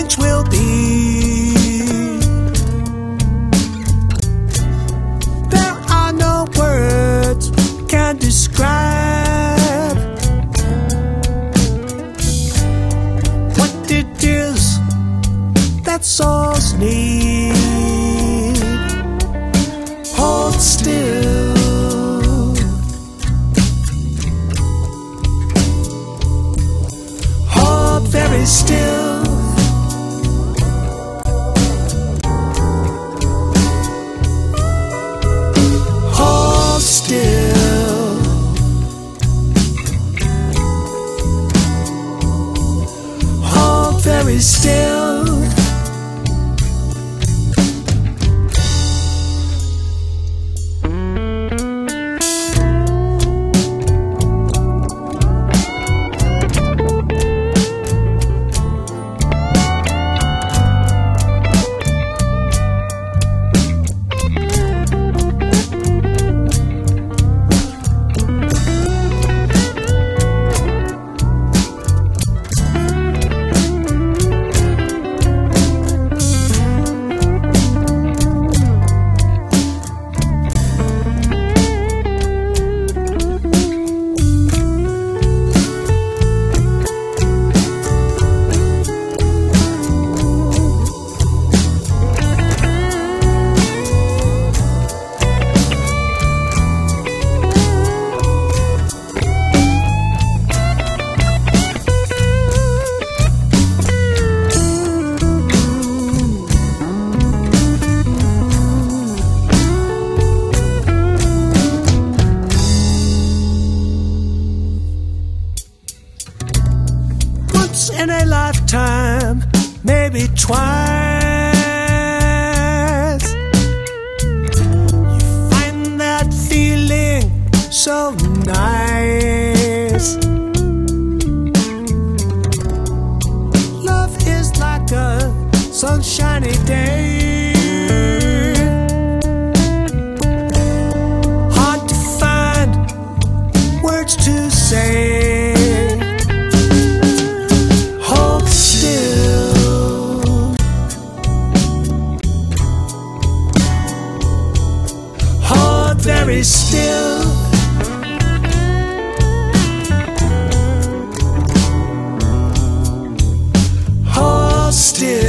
things will be. There are no words can describe what it is that souls need. Hold still. Hold very still. Hold still. Hold very still. Once in a lifetime, maybe twice, you find that feeling so nice. Love is like a sunshiny day, hard to find words to say. Very still. Hold still.